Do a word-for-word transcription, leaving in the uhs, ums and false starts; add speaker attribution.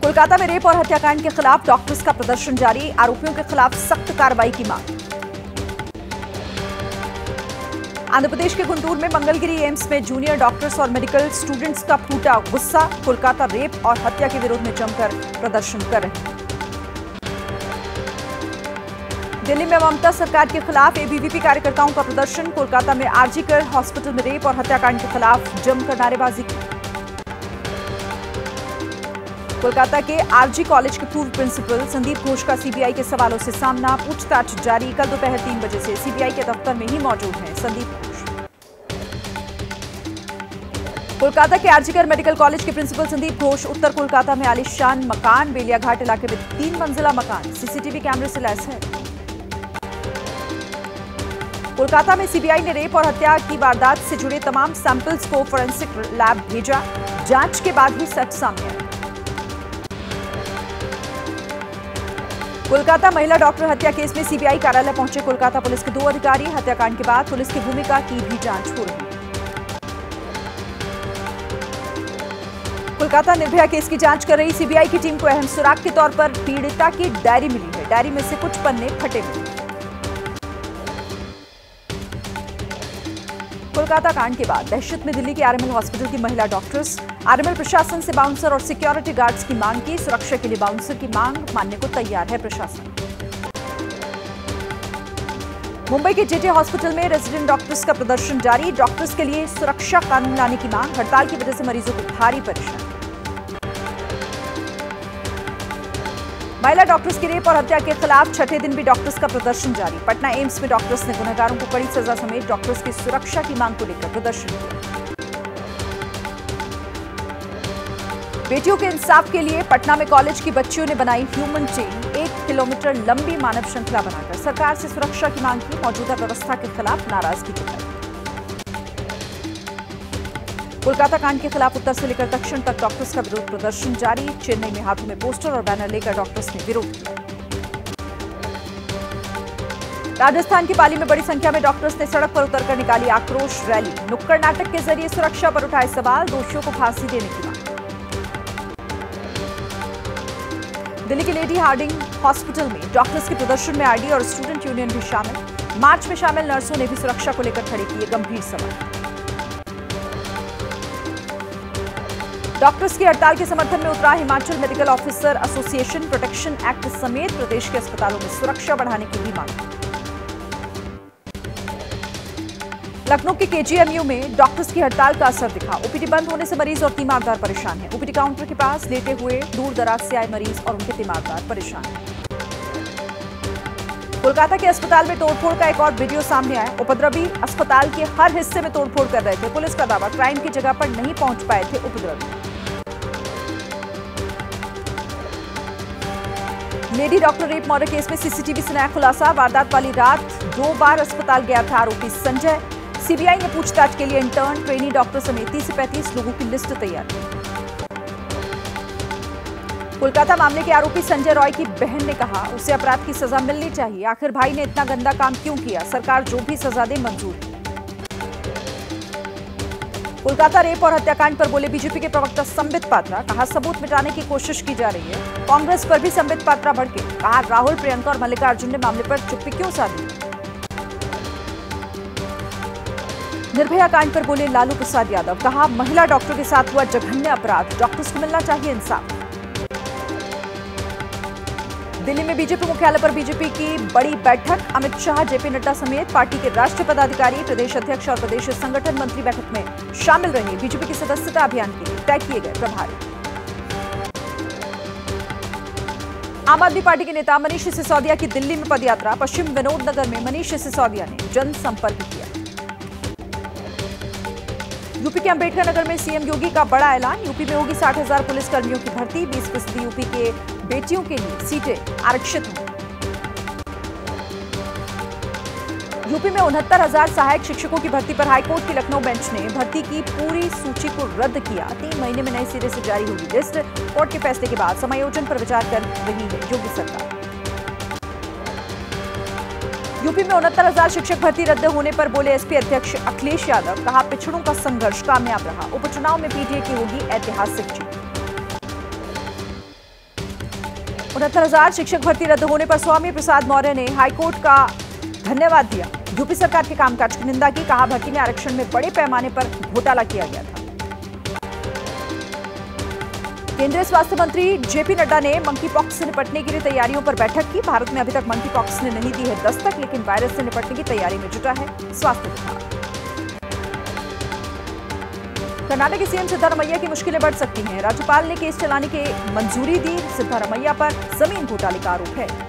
Speaker 1: कोलकाता में रेप और हत्याकांड के खिलाफ डॉक्टर्स का प्रदर्शन जारी, आरोपियों के खिलाफ सख्त कार्रवाई की मांग। आंध्र प्रदेश के गुंटूर में मंगलगिरी एम्स में जूनियर डॉक्टर्स और मेडिकल स्टूडेंट्स का फूटा गुस्सा, कोलकाता रेप और हत्या के विरोध में जमकर प्रदर्शन कर रहे हैं। दिल्ली में ममता सरकार के खिलाफ एबीवीपी कार्यकर्ताओं का प्रदर्शन, कोलकाता में आरजी कर हॉस्पिटल में रेप और हत्याकांड के खिलाफ जमकर नारेबाजी की। कोलकाता के आरजी कॉलेज के पूर्व प्रिंसिपल संदीप घोष का सीबीआई के सवालों से सामना, पूछताछ जारी। कल दोपहर तीन बजे से सीबीआई के दफ्तर में ही मौजूद हैं संदीप घोष। कोलकाता के आरजी कर मेडिकल कॉलेज के प्रिंसिपल संदीप घोष उत्तर कोलकाता में आलीशान मकान, बेलियाघाट इलाके में तीन मंजिला मकान सीसीटीवी कैमरे से लैस है। कोलकाता में सीबीआई ने रेप और हत्या की वारदात से जुड़े तमाम सैंपल्स को फोरेंसिक लैब भेजा, जांच के बाद ही सच सामने आया। कोलकाता महिला डॉक्टर हत्या केस में सीबीआई कार्यालय पहुंचे कोलकाता पुलिस के दो अधिकारी, हत्याकांड के बाद पुलिस की भूमिका की भी जांच हो रही है। कोलकाता निर्भया केस की जांच कर रही सीबीआई की टीम को अहम सुराग के तौर पर पीड़िता की डायरी मिली है। डायरी में से कुछ पन्ने फटे मिले। कोलकाता कांड के बाद दहशत में दिल्ली के आरएमएल हॉस्पिटल की महिला डॉक्टर्स, आरएमएल प्रशासन से बाउंसर और सिक्योरिटी गार्ड्स की मांग की। सुरक्षा के लिए बाउंसर की मांग मानने को तैयार है प्रशासन। मुंबई के जेजे हॉस्पिटल में रेजिडेंट डॉक्टर्स का प्रदर्शन जारी, डॉक्टर्स के लिए सुरक्षा कानून लाने की मांग। हड़ताल की वजह से मरीजों को भारी परेशानी। महिला डॉक्टर्स की रेप और हत्या के खिलाफ छठे दिन भी डॉक्टर्स का प्रदर्शन जारी। पटना एम्स में डॉक्टर्स ने गुनहगारों को कड़ी सजा समेत डॉक्टर्स की सुरक्षा की मांग को लेकर प्रदर्शन किया। बेटियों के इंसाफ के लिए पटना में कॉलेज की बच्चियों ने बनाई ह्यूमन चेन, एक किलोमीटर लंबी मानव श्रृंखला बनाकर सरकार से सुरक्षा की मांग की। मौजूदा व्यवस्था के खिलाफ नाराजगी जताई। कोलकाता कांड के खिलाफ उत्तर से लेकर दक्षिण तक डॉक्टर्स का विरोध प्रदर्शन जारी। चेन्नई में हाथों में पोस्टर और बैनर लेकर डॉक्टर्स ने विरोध किया। राजस्थान की पाली में बड़ी संख्या में डॉक्टर्स ने सड़क पर उतरकर निकाली आक्रोश रैली। नुक्कड़ नाटक के जरिए सुरक्षा पर उठाए सवाल, दोषियों को फांसी देने की मांग। दिल्ली के लेडी हार्डिंग हॉस्पिटल में डॉक्टर्स के प्रदर्शन में आरडी और स्टूडेंट यूनियन भी शामिल। मार्च में शामिल नर्सों ने भी सुरक्षा को लेकर खड़े किए गंभीर सवाल। डॉक्टर्स की हड़ताल के समर्थन में उतरा Himachal medical officer association. Protection act समेत प्रदेश के अस्पतालों में सुरक्षा बढ़ाने की भी मांग। लखनऊ के केजीएमयू में डॉक्टर्स की हड़ताल का असर दिखा। ओपीडी बंद होने से मरीज और तीमारदार परेशान हैं। ओपीडी काउंटर के पास लेटे हुए दूर दराज से आए मरीज और उनके तीमारदार परेशान हैं। कोलकाता के अस्पताल में तोड़फोड़ का एक और वीडियो सामने आया। उपद्रवी अस्पताल के हर हिस्से में तोड़फोड़ कर रहे थे। पुलिस का दावा, क्राइम की जगह पर नहीं पहुंच पाए थे उपद्रवी। Lady doctor rape murder case में सीसीटीवी से नया खुलासा। वारदात वाली रात दो बार अस्पताल गया था आरोपी संजय। सीबीआई ने पूछताछ के लिए इंटर्न, ट्रेनी डॉक्टर समेत तीस से पैंतीस लोगों की लिस्ट तैयार की। कोलकाता मामले के आरोपी संजय रॉय की बहन ने कहा, उसे अपराध की सजा मिलनी चाहिए। आखिर भाई ने इतना गंदा काम क्यों किया? सरकार जो भी सजा दे मंजूर। कोलकाता रेप और हत्याकांड पर बोले बीजेपी के प्रवक्ता संबित पात्रा, कहा सबूत मिटाने की कोशिश की जा रही है। कांग्रेस पर भी संबित पात्रा भड़के, कहा राहुल, प्रियंका और मल्लिकार्जुन ने मामले पर चुप्पी क्यों साधी। निर्भया कांड पर बोले लालू प्रसाद यादव, कहा महिला डॉक्टर के साथ हुआ जघन्य अपराध, डॉक्टर्स को मिलना चाहिए इंसाफ। दिल्ली में बीजेपी मुख्यालय पर बीजेपी की बड़ी बैठक। अमित शाह, जेपी नड्डा समेत पार्टी के राष्ट्रीय पदाधिकारी, प्रदेश अध्यक्ष और प्रदेश संगठन मंत्री बैठक में शामिल रहे। बीजेपी की सदस्यता अभियान के लिए तय किए गए प्रभारी। आम आदमी पार्टी के नेता मनीष सिसोदिया की दिल्ली में पदयात्रा। पश्चिम विनोद नगर में मनीष सिसोदिया ने जनसंपर्क किया। यूपी के अंबेडकर नगर में सीएम योगी का बड़ा ऐलान। यूपी में होगी साठ हजार पुलिस कर्मियों की भर्ती। बीस फीसदी यूपी के बेटियों के लिए सीटें आरक्षित होंगी। यूपी में उनहत्तर हजार सहायक शिक्षकों की भर्ती पर हाईकोर्ट की लखनऊ बेंच ने भर्ती की पूरी सूची को रद्द किया। तीन महीने में नए सिरे से जारी होगी लिस्ट। कोर्ट के फैसले के बाद समायोजन पर विचार कर रही है योगी सरकार। यूपी में उनहत्तर हजार शिक्षक भर्ती रद्द होने पर बोले एसपी अध्यक्ष अखिलेश यादव, कहा पिछड़ों का संघर्ष कामयाब रहा। उपचुनाव में पीटीए की होगी ऐतिहासिक जीत। उनहत्तर हजार शिक्षक भर्ती रद्द होने पर स्वामी प्रसाद मौर्य ने हाईकोर्ट का धन्यवाद दिया। यूपी सरकार के कामकाज की निंदा की। कहा भर्ती में आरक्षण में बड़े पैमाने पर घोटाला किया गया था। केंद्रीय स्वास्थ्य मंत्री जेपी नड्डा ने मंकी पॉक्स से निपटने के लिए तैयारियों पर बैठक की। भारत में अभी तक मंकी पॉक्स ने नहीं दी है दस्तक, लेकिन वायरस से निपटने की तैयारी में जुटा है स्वास्थ्य विभाग। कर्नाटक के सीएम सिद्धारमैया की मुश्किलें बढ़ सकती हैं। राज्यपाल ने केस चलाने की मंजूरी दी। सिद्धारमैया पर जमीन घोटाले का आरोप है।